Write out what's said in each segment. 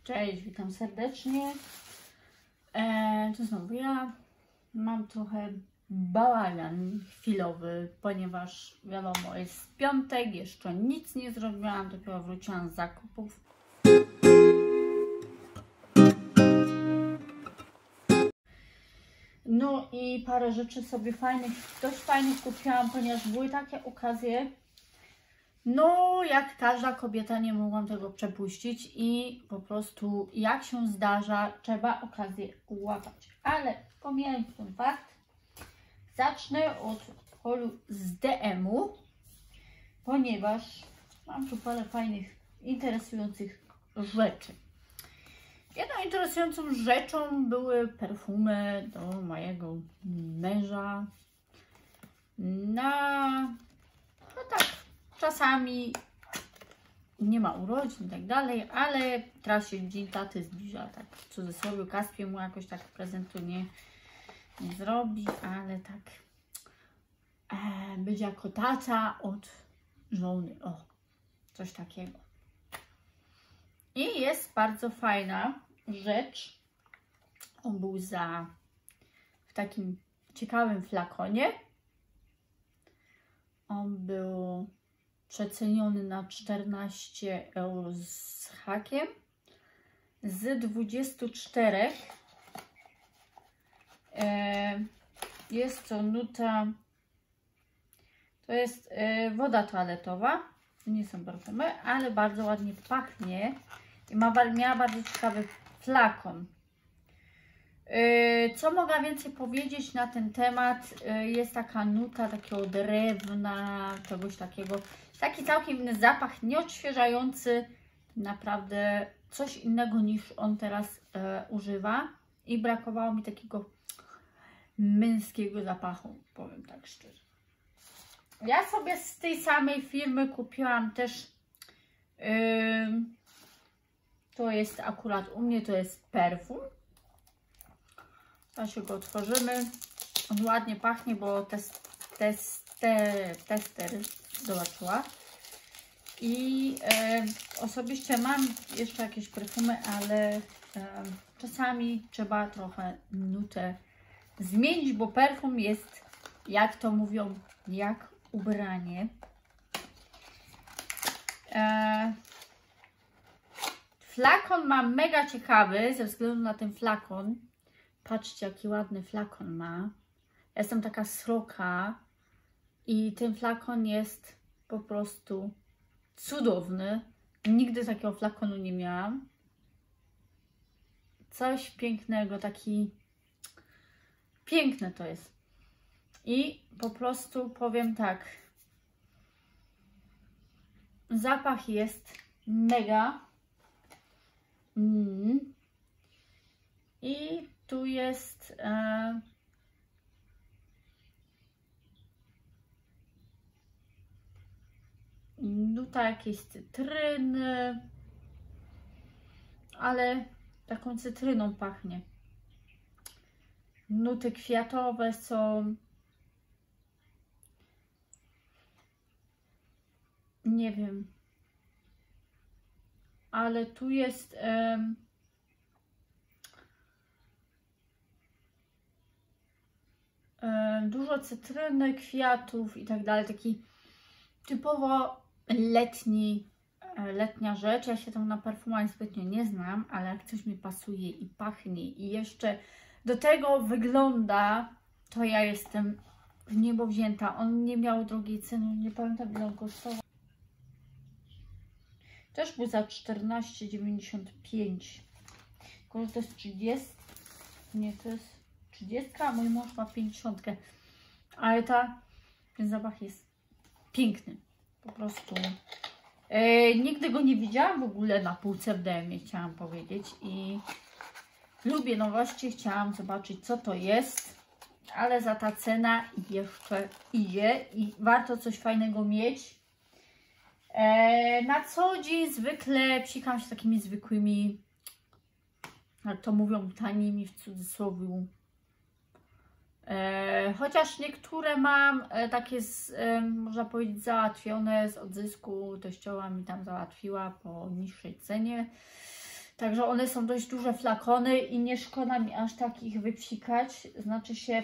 Cześć, witam serdecznie. To znowu ja. Mam trochę bałagan chwilowy, ponieważ wiadomo, jest piątek, jeszcze nic nie zrobiłam, dopiero wróciłam z zakupów. No i parę rzeczy sobie dość fajnych kupiłam, ponieważ były takie okazje. No, jak każda kobieta nie mogłam tego przepuścić i po prostu jak się zdarza, trzeba okazję łapać. Ale pomijając ten fakt, zacznę od holu z DM-u, ponieważ mam tu parę fajnych, interesujących rzeczy. Jedną interesującą rzeczą były perfumy do mojego męża no tak, czasami nie ma urodzin i tak dalej, ale teraz się Dzień Taty zbliża, tak w cudzysłowie. Kaspie mu jakoś tak prezentu nie zrobi, ale tak być jako tata od żony, o, coś takiego. I jest bardzo fajna rzecz. On był w takim ciekawym flakonie. On był przeceniony na 14 euro z hakiem. Z 24 jest to nuta, to jest woda toaletowa, nie są perfumy, ale bardzo ładnie pachnie i miała bardzo ciekawy flakon. Co mogę więcej powiedzieć na ten temat? Jest taka nuta takiego drewna, czegoś takiego. Taki całkiem inny zapach, nieodświeżający. Naprawdę coś innego niż on teraz używa. I brakowało mi takiego męskiego zapachu, powiem tak szczerze. Ja sobie z tej samej firmy kupiłam też, to jest akurat u mnie, to jest perfum. Teraz się go otworzymy. On ładnie pachnie, bo tester zobaczyła. I osobiście mam jeszcze jakieś perfumy, ale czasami trzeba trochę nutę zmienić, bo perfum jest, jak to mówią, jak ubranie. Flakon mam mega ciekawy ze względu na ten flakon. Patrzcie, jaki ładny flakon ma. Ja jestem taka sroka i ten flakon jest po prostu cudowny. Nigdy takiego flakonu nie miałam. Coś pięknego, taki piękne to jest. I po prostu powiem tak. Zapach jest mega. I tu jest nuta jakiejś cytryny, ale taką cytryną pachnie. Nuty kwiatowe są, nie wiem, ale tu jest dużo cytryny, kwiatów i tak dalej. Taki typowo letnia rzecz. Ja się tam na perfumach zbytnio nie znam, ale jak coś mi pasuje i pachnie i jeszcze do tego wygląda, to ja jestem w niebo wzięta. On nie miał drogiej ceny, nie pamiętam ile on kosztował. Też był za 14,95. Tylko że to jest 30. Nie, to jest 30, a mój mąż ma 50. Ale ten zapach jest piękny. Po prostu. Nigdy go nie widziałam w ogóle na półce w DM-ie, chciałam powiedzieć. I lubię nowości, chciałam zobaczyć, co to jest. Ale za ta cena jeszcze idzie i warto coś fajnego mieć. Na co dzień zwykle psikam się takimi zwykłymi, jak to mówią, tanimi w cudzysłowie. Chociaż niektóre mam takie, można powiedzieć, załatwione z odzysku. Teściowa mi tam załatwiła po niższej cenie. Także one są dość duże flakony i nie szkoda mi aż tak ich wypsikać. Znaczy się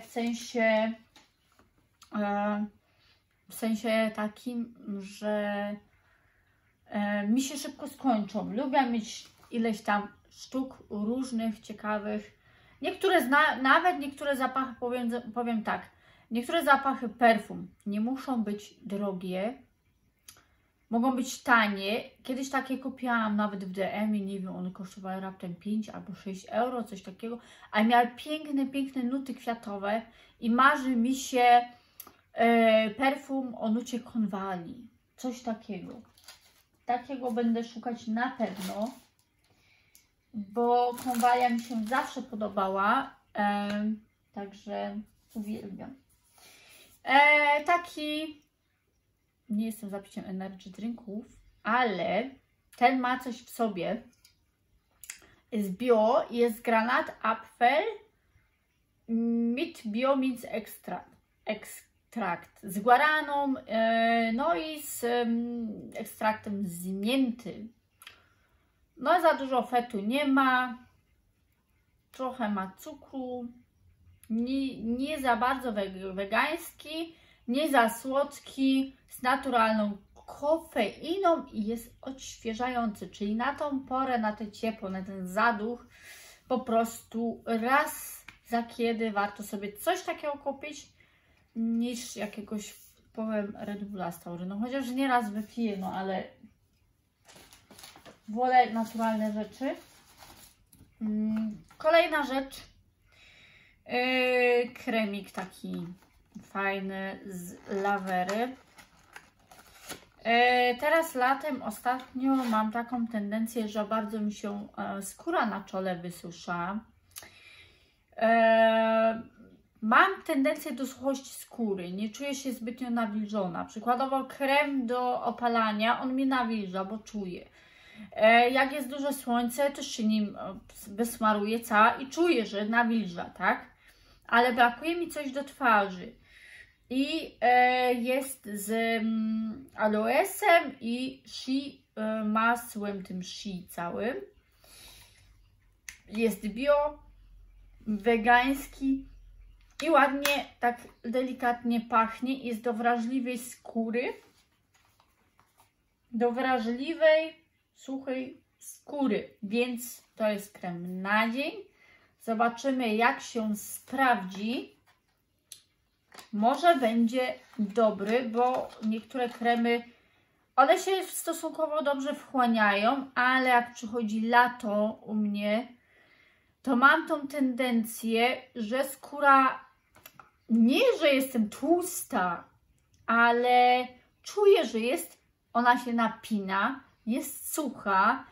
w sensie takim, że mi się szybko skończą. Lubię mieć ileś tam sztuk różnych, ciekawych. Nawet niektóre zapachy, powiem tak, niektóre zapachy perfum nie muszą być drogie, mogą być tanie. Kiedyś takie kupiłam nawet w DM-ie, nie wiem, one kosztowały raptem 5 albo 6 euro, coś takiego, ale miały piękne, piękne nuty kwiatowe i marzy mi się perfum o nucie konwali, coś takiego. Takiego będę szukać na pewno, bo konwalia mi się zawsze podobała, także uwielbiam. Taki, nie jestem za piciem energy drinków, ale ten ma coś w sobie. Jest bio, jest granat, apfel, mit bio means ekstrakt z guaraną, no i z ekstraktem z mięty. No za dużo fetu nie ma, trochę ma cukru, nie za bardzo wegański, nie za słodki, z naturalną kofeiną i jest odświeżający, czyli na tą porę, na te ciepło, na ten zaduch, po prostu raz za kiedy warto sobie coś takiego kupić, niż jakiegoś, powiem, Red Bulla z tauryną, chociaż nieraz wypiję, no ale wolę naturalne rzeczy. Kolejna rzecz, kremik taki fajny z lawery. Teraz latem ostatnio mam taką tendencję, że bardzo mi się skóra na czole wysusza. Mam tendencję do suchości skóry, nie czuję się zbytnio nawilżona. Przykładowo krem do opalania, on mnie nawilża, bo czuję. Jak jest duże słońce, też się nim wysmaruję cała i czuję, że nawilża, tak? Ale brakuje mi coś do twarzy. I jest z aloesem i masłem tym shea całym. Jest bio, wegański i ładnie, tak delikatnie pachnie. Jest do wrażliwej skóry. Do wrażliwej, suchej skóry. Więc to jest krem na dzień. Zobaczymy, jak się sprawdzi. Może będzie dobry, bo niektóre kremy, one się stosunkowo dobrze wchłaniają, ale jak przychodzi lato u mnie, to mam tą tendencję, że skóra, nie że jestem tłusta, ale czuję, że ona się napina, jest sucha,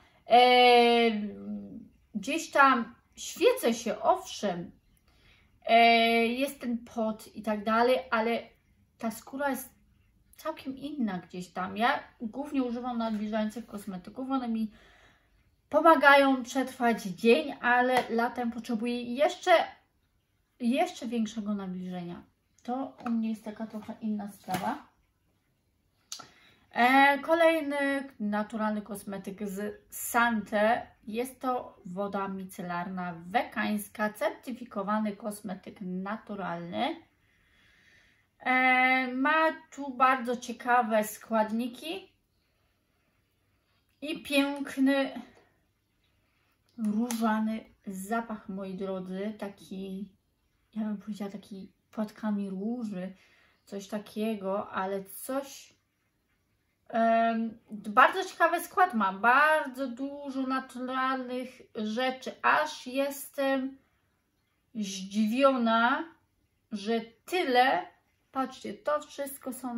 gdzieś tam świecę się, owszem, jest ten pot i tak dalej, ale ta skóra jest całkiem inna gdzieś tam. Ja głównie używam nawilżających kosmetyków, one mi pomagają przetrwać dzień, ale latem potrzebuję jeszcze większego nawilżenia. To u mnie jest taka trochę inna sprawa. Kolejny naturalny kosmetyk z Sante. Jest to woda micelarna wegańska, certyfikowany kosmetyk naturalny. Ma tu bardzo ciekawe składniki i piękny, różany zapach, moi drodzy. Taki, ja bym powiedziała, taki płatkami róży, coś takiego, ale coś... Bardzo ciekawy skład ma, bardzo dużo naturalnych rzeczy, aż jestem zdziwiona, że tyle, patrzcie, to wszystko są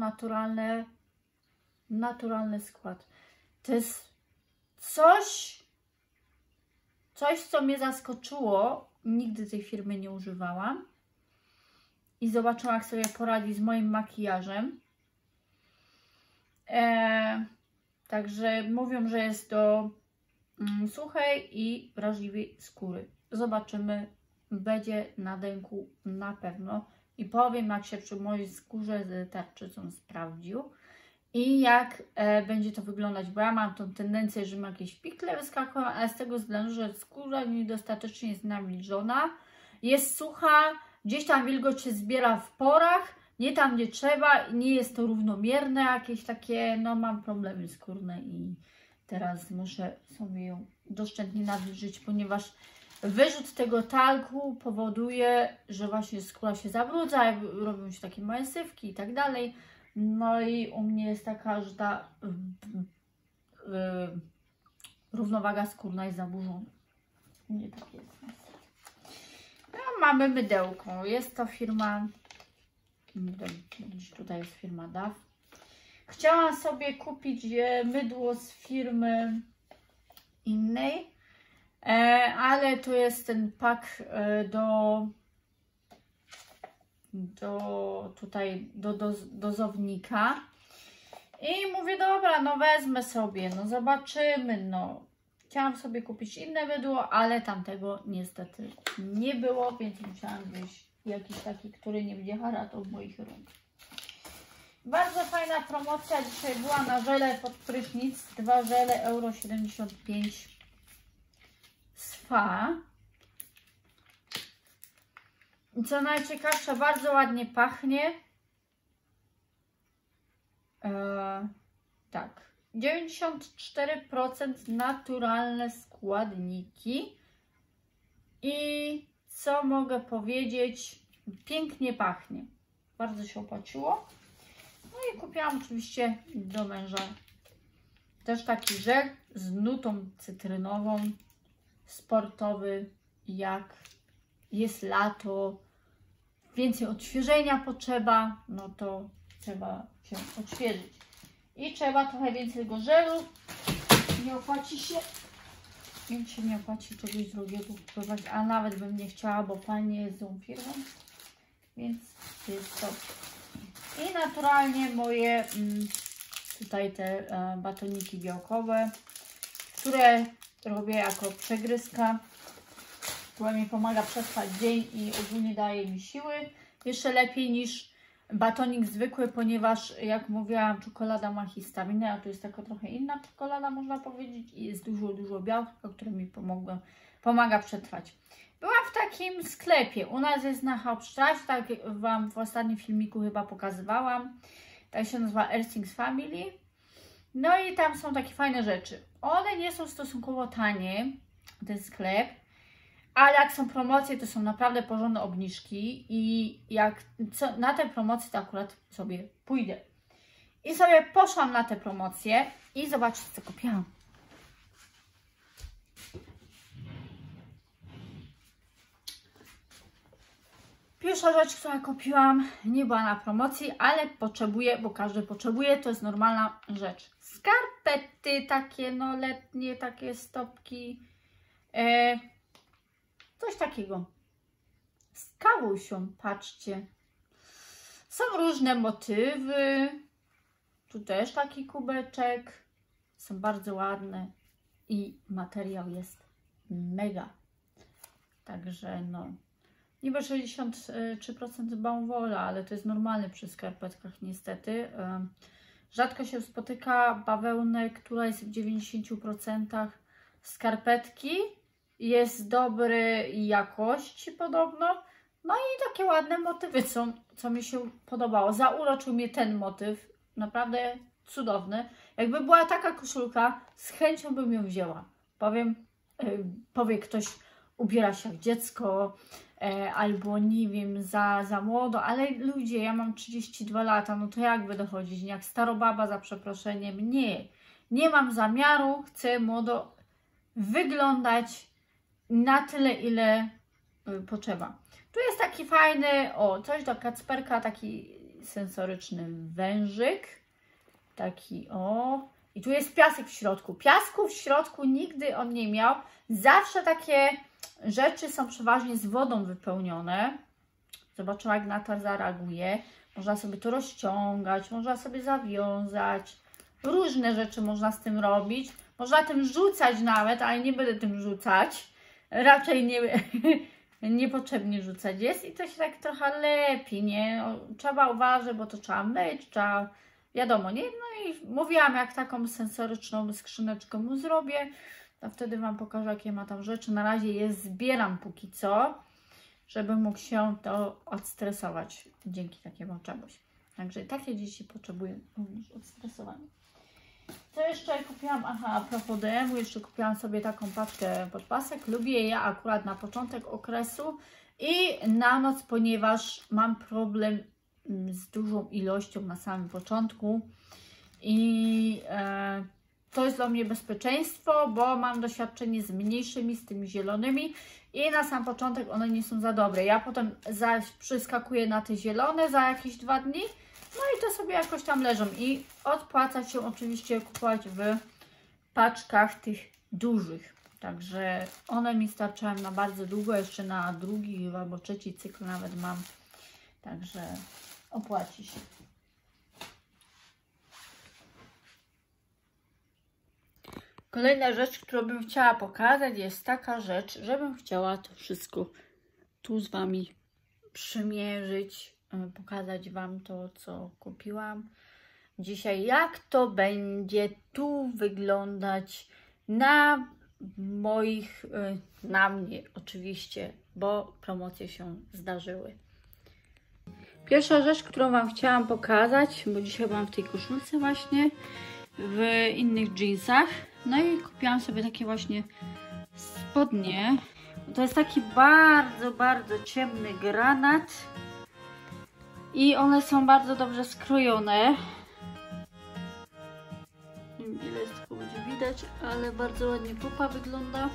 naturalny skład. To jest coś, co mnie zaskoczyło, nigdy tej firmy nie używałam i zobaczyłam, jak sobie poradzi z moim makijażem. Także mówią, że jest do suchej i wrażliwej skóry. Zobaczymy, będzie na dęku na pewno i powiem, jak się przy mojej skórze z tarczycą sprawdził. i jak będzie to wyglądać, bo ja mam tą tendencję, że mam jakieś pikle wyskakują, ale z tego względu, że skóra niedostatecznie jest nawilżona, jest sucha, gdzieś tam wilgoć się zbiera w porach, nie tam gdzie trzeba, nie jest to równomierne, jakieś takie, no mam problemy skórne i teraz muszę sobie ją doszczętnie nawilżyć, ponieważ wyrzut tego talku powoduje, że właśnie skóra się zabrudza, robią się takie małe sywki i tak dalej. No i u mnie jest taka, że ta równowaga skórna jest zaburzona. Nie tak jest. No, mamy mydełko. Jest to firma, tutaj jest firma DAF. Chciałam sobie kupić mydło z firmy innej, ale tu jest ten pak do dozownika i mówię, dobra, no wezmę sobie, no zobaczymy, no chciałam sobie kupić inne mydło, ale tamtego niestety nie było, więc musiałam wziąć jakiś taki, który nie będzie haratał moich rąk. Bardzo fajna promocja dzisiaj była na żele pod prysznic, 2 żele euro 75 Sfa. I co najciekawsze, bardzo ładnie pachnie. Tak, 94% naturalne składniki. I co mogę powiedzieć, pięknie pachnie. Bardzo się opłaciło. No i kupiłam oczywiście do męża też taki żel z nutą cytrynową, sportowy, jak jest lato, więcej odświeżenia potrzeba, no to trzeba się odświeżyć. I trzeba trochę więcej tego żelu, nie opłaci się, więc się nie opłaci czegoś drugiego kupować, a nawet bym nie chciała, bo fajnie jest tą firmą, więc jest to. I naturalnie moje tutaj te batoniki białkowe, które robię jako przegryzka, która mi pomaga przetrwać dzień i ogólnie daje mi siły. Jeszcze lepiej niż batonik zwykły, ponieważ jak mówiłam, czekolada ma histaminę, a to jest taka trochę inna czekolada, można powiedzieć, i jest dużo białka, które mi pomaga przetrwać. Byłam w takim sklepie, u nas jest na Hauptstraße, tak jak Wam w ostatnim filmiku chyba pokazywałam, tak się nazywa Ersings Family. No i tam są takie fajne rzeczy. One nie są stosunkowo tanie, ten sklep, ale jak są promocje, to są naprawdę porządne obniżki i jak na te promocje, to akurat sobie pójdę. I sobie poszłam na te promocje i zobaczcie, co kupiłam. Pierwsza rzecz, którą kupiłam, nie była na promocji, ale potrzebuję, bo każdy potrzebuje, to jest normalna rzecz. Skarpety takie, no letnie, takie stopki, coś takiego. Z kawusią, patrzcie. Są różne motywy, tu też taki kubeczek, są bardzo ładne i materiał jest mega. Także no. Niby 63% baumwola, ale to jest normalne przy skarpetkach niestety. Rzadko się spotyka bawełnę, która jest w 90% skarpetki. Jest dobrej jakości podobno. No i takie ładne motywy, co mi się podobało. Zauroczył mnie ten motyw. Naprawdę cudowny. Jakby była taka koszulka, z chęcią bym ją wzięła. Powie ktoś, ubiera się jak dziecko, albo nie wiem, za młodo, ale ludzie, ja mam 32 lata, no to jak będę chodzić? Jak starobaba, za przeproszeniem? Nie mam zamiaru, chcę młodo wyglądać na tyle, ile potrzeba. Tu jest taki fajny, coś do kacperka, taki sensoryczny wężyk, taki i tu jest piasek w środku. Piasku w środku nigdy on nie miał, zawsze takie rzeczy są przeważnie z wodą wypełnione. Zobaczymy, jak na to zareaguje. Można sobie to rozciągać, można sobie zawiązać. Różne rzeczy można z tym robić. Można tym rzucać nawet, ale nie będę tym rzucać. Raczej niepotrzebnie rzucać jest i to się tak trochę lepi, nie? Trzeba uważać, bo to trzeba myć, trzeba wiadomo, nie? No i mówiłam, jak taką sensoryczną skrzyneczkę mu zrobię, to wtedy Wam pokażę, jakie ma tam rzeczy. Na razie je zbieram póki co, żeby mógł się to odstresować dzięki takiemu czemuś. Także takie dzieci potrzebują również odstresowania. Co jeszcze kupiłam? Aha, a propos DM-u, jeszcze kupiłam sobie taką paczkę podpasek. Lubię je akurat na początek okresu i na noc, ponieważ mam problem z dużą ilością na samym początku i to jest dla mnie bezpieczeństwo, bo mam doświadczenie z mniejszymi, z tymi zielonymi i na sam początek one nie są za dobre. Ja potem przyskakuję na te zielone za jakieś 2 dni, no i to sobie jakoś tam leżą i opłaca się oczywiście kupować w paczkach tych dużych. Także one mi starczają na bardzo długo, jeszcze na drugi albo trzeci cykl nawet mam, także opłaci się. Kolejna rzecz, którą bym chciała pokazać, jest taka rzecz, żebym chciała to wszystko tu z Wami przymierzyć, pokazać Wam to, co kupiłam dzisiaj, jak to będzie tu wyglądać na moich, na mnie oczywiście, bo promocje się zdarzyły. Pierwsza rzecz, którą Wam chciałam pokazać, bo dzisiaj byłam w tej koszulce właśnie, w innych jeansach. No i kupiłam sobie takie właśnie spodnie. To jest taki bardzo, bardzo ciemny granat. I one są bardzo dobrze skrojone. Nie wiem, ile jest tego będzie widać, ale bardzo ładnie pupa wygląda.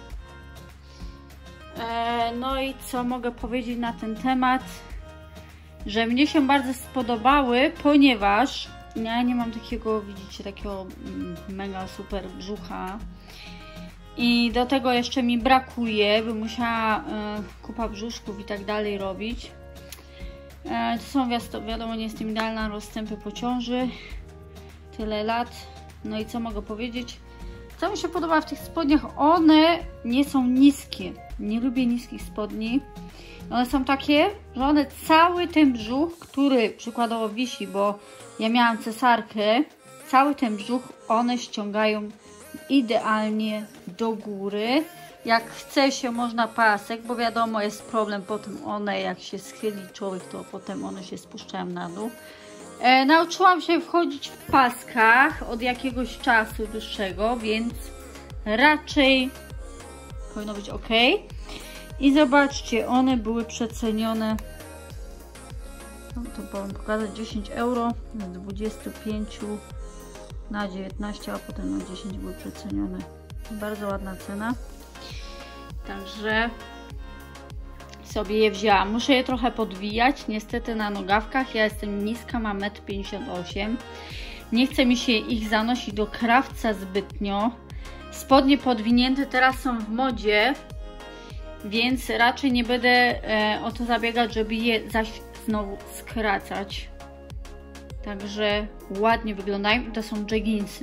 No i co mogę powiedzieć na ten temat? Że mnie się bardzo spodobały, ponieważ ja nie mam takiego, widzicie, takiego mega super brzucha. I do tego jeszcze mi brakuje, bym musiała kupa brzuszków i tak dalej robić. To są, wiadomo, nie jestem idealna, rozstępy po ciąży. Tyle lat. No i co mogę powiedzieć? Co mi się podoba w tych spodniach? One nie są niskie. Nie lubię niskich spodni. One są takie, że one cały ten brzuch, który przykładowo wisi, bo ja miałam cesarkę, cały ten brzuch one ściągają idealnie do góry. Jak chce się, można pasek, bo wiadomo, jest problem potem one, jak się schyli człowiek, to potem one się spuszczają na dół. Nauczyłam się wchodzić w paskach od jakiegoś czasu dłuższego, więc raczej powinno być ok. I zobaczcie, one były przecenione, no to powiem pokazać, 10 euro, z 25 na 19, a potem na 10 były przecenione. Bardzo ładna cena. Także sobie je wzięłam. Muszę je trochę podwijać, niestety na nogawkach. Ja jestem niska, mam 1,58 m. Nie chce mi się ich zanosić do krawca zbytnio. Spodnie podwinięte teraz są w modzie, więc raczej nie będę o to zabiegać, żeby je zaś znowu skracać. Także ładnie wyglądają i to są jogginsy.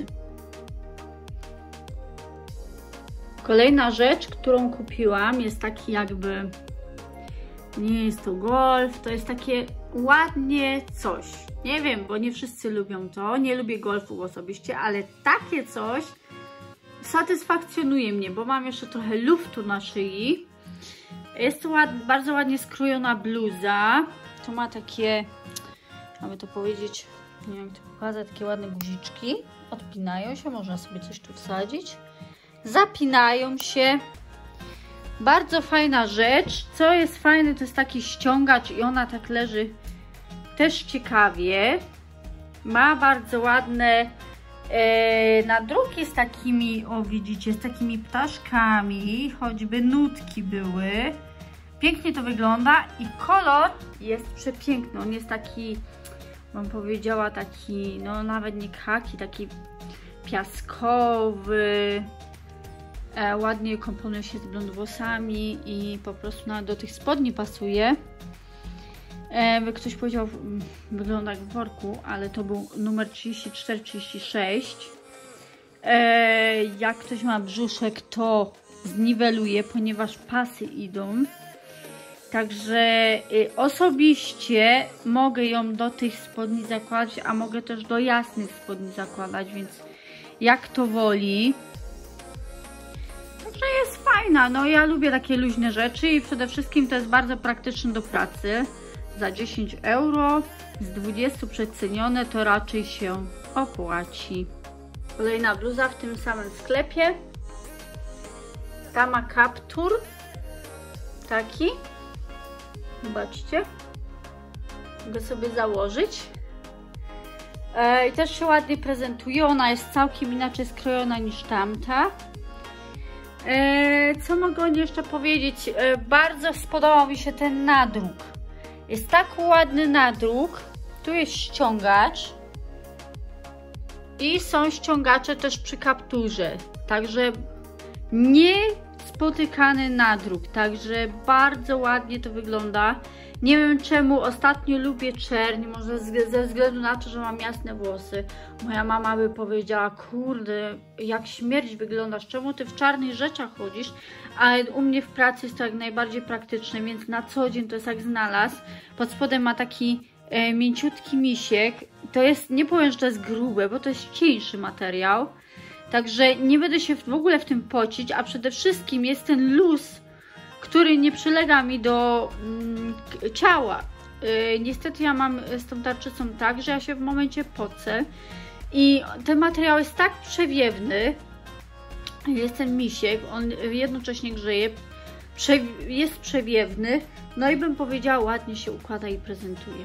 Kolejna rzecz, którą kupiłam, jest taki jakby, nie jest to golf, to jest takie ładnie coś. Nie wiem, bo nie wszyscy lubią to, nie lubię golfu osobiście, ale takie coś satysfakcjonuje mnie, bo mam jeszcze trochę luftu na szyi. Jest to bardzo ładnie skrojona bluza. To ma takie, aby to powiedzieć, nie wiem jak to pokazać, takie ładne guziczki. Odpinają się, można sobie coś tu wsadzić. Zapinają się. Bardzo fajna rzecz. Co jest fajne, to jest taki ściągacz i ona tak leży też ciekawie. Ma bardzo ładne nadruki z takimi, o widzicie, z takimi ptaszkami, choćby nutki były. Pięknie to wygląda i kolor jest przepiękny. On jest taki, bym powiedziała, taki, no nawet nie khaki, taki piaskowy. Ładnie komponuje się z blond włosami i po prostu do tych spodni pasuje. Ktoś powiedział, wygląda jak w worku, ale to był numer 34-36. Jak ktoś ma brzuszek, to zniweluje, ponieważ pasy idą. Także osobiście mogę ją do tych spodni zakładać, a mogę też do jasnych spodni zakładać, więc jak to woli. Także jest fajna, no ja lubię takie luźne rzeczy i przede wszystkim to jest bardzo praktyczne do pracy. Za 10 euro, z 20 przecenione, to raczej się opłaci. Kolejna bluza w tym samym sklepie. Ta ma kaptur. Taki. Zobaczcie. Mogę sobie założyć. I też się ładnie prezentuje. Ona jest całkiem inaczej skrojona niż tamta. Co mogę jeszcze powiedzieć? Bardzo spodobał mi się ten nadruk. Jest tak ładny nadruk. Tu jest ściągacz. I są ściągacze też przy kapturze. Także niespotykany nadruk. Także bardzo ładnie to wygląda. Nie wiem czemu ostatnio lubię czerń. Może ze względu na to, że mam jasne włosy. Moja mama by powiedziała: kurde, jak śmierć wyglądasz. Czemu ty w czarnych rzeczach chodzisz? Ale u mnie w pracy jest to jak najbardziej praktyczne. Więc na co dzień to jest jak znalazł. Pod spodem ma taki mięciutki misiek. To jest, nie powiem, że to jest grube, bo to jest cieńszy materiał. Także nie będę się w ogóle w tym pocić, a przede wszystkim jest ten luz, który nie przylega mi do ciała. Niestety ja mam z tą tarczycą tak, że ja się w momencie pocę i ten materiał jest tak przewiewny, jest ten misiek, on jednocześnie grzeje, jest przewiewny, no i bym powiedziała, ładnie się układa i prezentuje.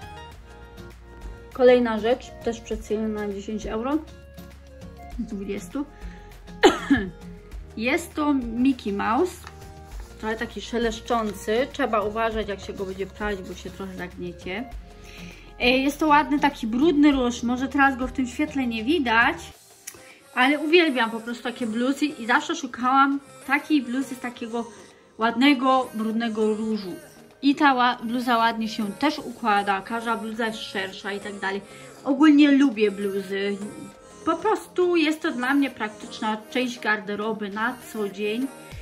Kolejna rzecz, też przeceniona na 10 euro z 20. Jest to Mickey Mouse, trochę taki szeleszczący. Trzeba uważać, jak się go będzie prać, bo się trochę zagniecie. Jest to ładny, taki brudny róż. Może teraz go w tym świetle nie widać, ale uwielbiam po prostu takie bluzy i zawsze szukałam takiej bluzy z takiego ładnego, brudnego różu. I ta bluza ładnie się też układa, każda bluza jest szersza i tak dalej. Ogólnie lubię bluzy. Po prostu jest to dla mnie praktyczna część garderoby na co dzień.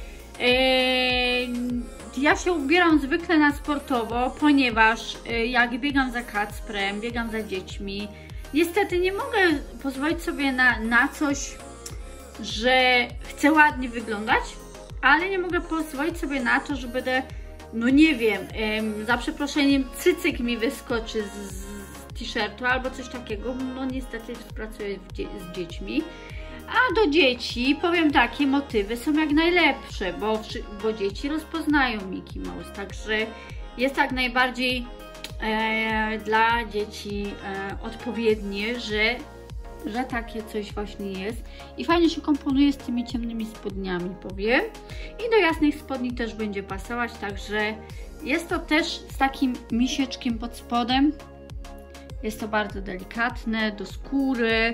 Ja się ubieram zwykle na sportowo, ponieważ jak biegam za Kacprem, biegam za dziećmi, niestety nie mogę pozwolić sobie na coś, że chcę ładnie wyglądać, ale nie mogę pozwolić sobie na to, że będę, no nie wiem, za przeproszeniem, cycyk mi wyskoczy z t-shirtu albo coś takiego. No niestety pracuję z dziećmi. A do dzieci, powiem, takie motywy są jak najlepsze, bo dzieci rozpoznają Mickey Mouse. Także jest jak najbardziej dla dzieci odpowiednie, że takie coś właśnie jest. I fajnie się komponuje z tymi ciemnymi spodniami, powiem. I do jasnych spodni też będzie pasować, także jest to też z takim misieczkiem pod spodem. Jest to bardzo delikatne, do skóry.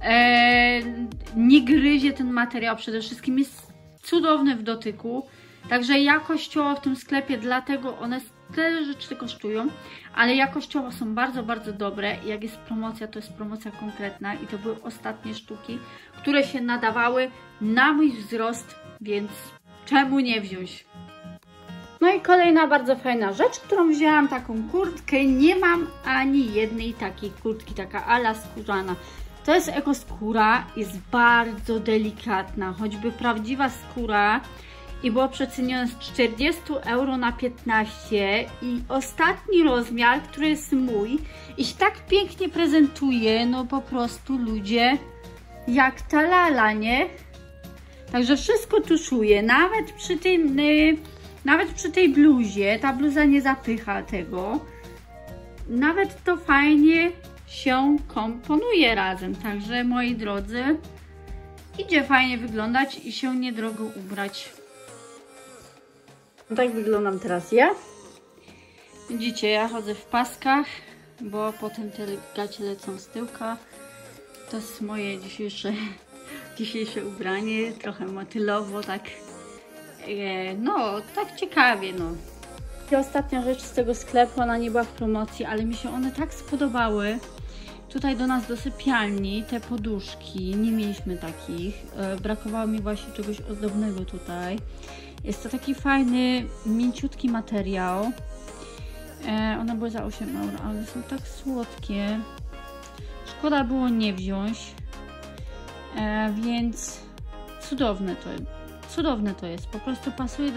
Nie gryzie ten materiał, przede wszystkim jest cudowny w dotyku. Także jakościowo w tym sklepie, dlatego one tyle rzeczy kosztują, ale jakościowo są bardzo, bardzo dobre. I jak jest promocja, to jest promocja konkretna i to były ostatnie sztuki, które się nadawały na mój wzrost, więc czemu nie wziąć? No i kolejna bardzo fajna rzecz, którą wzięłam, taką kurtkę. Nie mam ani jednej takiej kurtki, taka ala skórzana. To jest ekoskóra, jest bardzo delikatna, choćby prawdziwa skóra i było przecenione z 40 euro na 15 i ostatni rozmiar, który jest mój i się tak pięknie prezentuje, no po prostu ludzie, jak ta lala, nie? Także wszystko tuszuje, nawet przy tej bluzie, ta bluza nie zapycha tego, nawet to fajnie się komponuje razem, także moi drodzy, idzie fajnie wyglądać i się niedrogo ubrać. Tak wyglądam teraz ja. Widzicie, ja chodzę w paskach, bo potem te gacie lecą z tyłka. To jest moje dzisiejsze ubranie, trochę motylowo, tak, no, tak ciekawie, no. I ostatnia rzecz z tego sklepu, ona nie była w promocji, ale mi się one tak spodobały. Tutaj do nas do sypialni, te poduszki, nie mieliśmy takich. Brakowało mi właśnie czegoś ozdobnego tutaj. Jest to taki fajny, mięciutki materiał. One były za 8 euro, ale są tak słodkie. Szkoda było nie wziąć. Więc cudowne to jest. Po prostu pasuje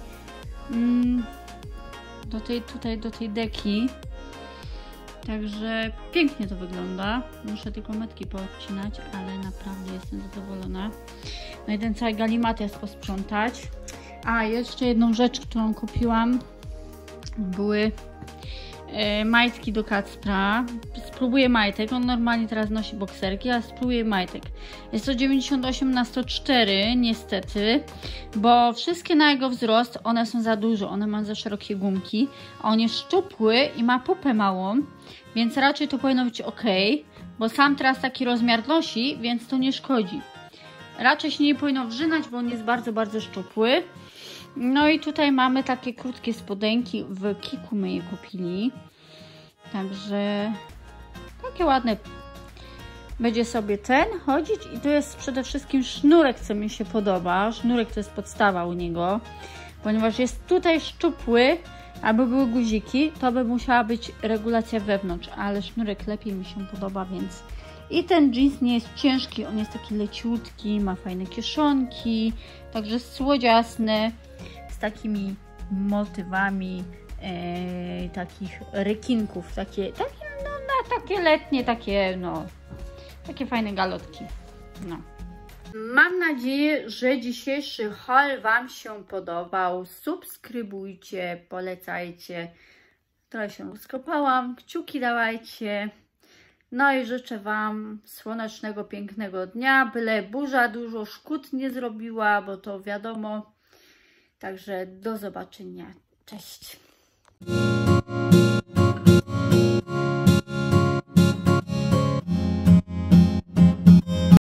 do tej deki. Także pięknie to wygląda. Muszę tylko metki poodcinać, ale naprawdę jestem zadowolona. No i ten cały galimatias posprzątać. A, jeszcze jedną rzecz, którą kupiłam. Były majtki do Kacpra. Spróbuję majtek. On normalnie teraz nosi bokserki, a spróbuję majtek. Jest to 98 na 104 niestety, bo wszystkie na jego wzrost, one są za duże. One mają za szerokie gumki. A on jest szczupły i ma pupę małą, więc raczej to powinno być ok, bo sam teraz taki rozmiar nosi, więc to nie szkodzi. Raczej się nie powinno wrzynać, bo on jest bardzo, bardzo szczupły. No i tutaj mamy takie krótkie spodenki. W Kiku my je kupili. Także takie ładne. Będzie sobie ten chodzić. I tu jest przede wszystkim sznurek, co mi się podoba. Sznurek to jest podstawa u niego. Ponieważ jest tutaj szczupły, albo były guziki, to by musiała być regulacja wewnątrz. Ale sznurek lepiej mi się podoba, więc... I ten jeans nie jest ciężki. On jest taki leciutki, ma fajne kieszonki. Także słodziasny. Z takimi motywami takich rekinków, takie letnie, takie fajne galotki. No. Mam nadzieję, że dzisiejszy haul Wam się podobał. Subskrybujcie, polecajcie. Trochę się rozkopałam, kciuki dawajcie. No i życzę Wam słonecznego, pięknego dnia, byle burza dużo szkód nie zrobiła, bo to wiadomo. Także do zobaczenia. Cześć.